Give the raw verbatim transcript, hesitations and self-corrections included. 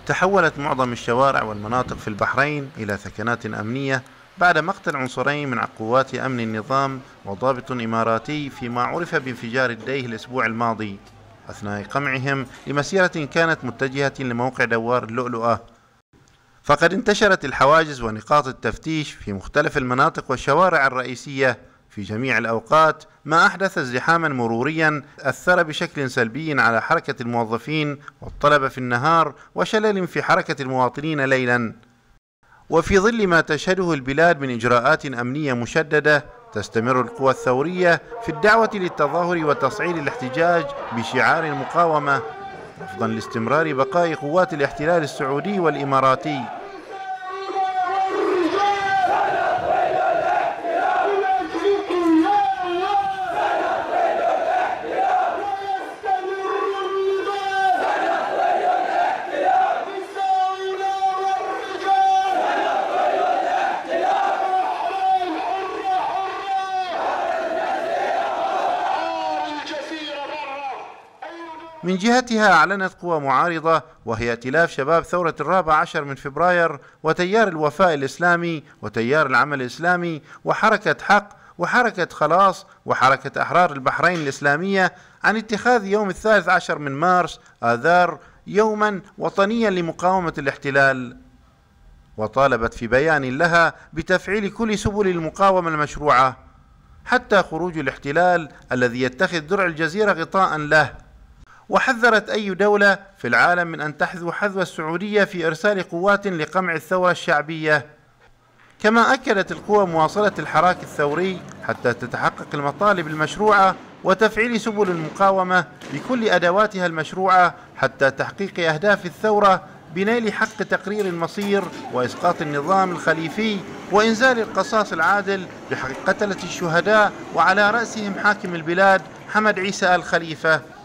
تحولت معظم الشوارع والمناطق في البحرين إلى ثكنات أمنية بعد مقتل عنصرين من قوات أمن النظام وضابط إماراتي فيما عرف بانفجار الديه الأسبوع الماضي أثناء قمعهم لمسيرة كانت متجهة لموقع دوار اللؤلؤة. فقد انتشرت الحواجز ونقاط التفتيش في مختلف المناطق والشوارع الرئيسية في جميع الأوقات، ما أحدث ازدحاما مروريا أثر بشكل سلبي على حركة الموظفين والطلبة في النهار وشلل في حركة المواطنين ليلا. وفي ظل ما تشهده البلاد من إجراءات أمنية مشددة، تستمر القوى الثورية في الدعوة للتظاهر وتصعيد الاحتجاج بشعار المقاومة رفضا لاستمرار بقاء قوات الاحتلال السعودي والإماراتي. من جهتها أعلنت قوى معارضة وهي ائتلاف شباب ثورة الرابع عشر من فبراير وتيار الوفاء الإسلامي وتيار العمل الإسلامي وحركة حق وحركة خلاص وحركة أحرار البحرين الإسلامية عن اتخاذ يوم الثالث عشر من مارس آذار يوما وطنيا لمقاومة الاحتلال. وطالبت في بيان لها بتفعيل كل سبل المقاومة المشروعة حتى خروج الاحتلال الذي يتخذ درع الجزيرة غطاء له. وحذرت أي دولة في العالم من أن تحذو حذو السعودية في إرسال قوات لقمع الثورة الشعبية. كما أكدت القوى مواصلة الحراك الثوري حتى تتحقق المطالب المشروعة وتفعيل سبل المقاومة بكل أدواتها المشروعة حتى تحقيق أهداف الثورة بنيل حق تقرير المصير وإسقاط النظام الخليفي وإنزال القصاص العادل بحق قتلة الشهداء وعلى رأسهم حاكم البلاد حمد عيسى آل خليفة.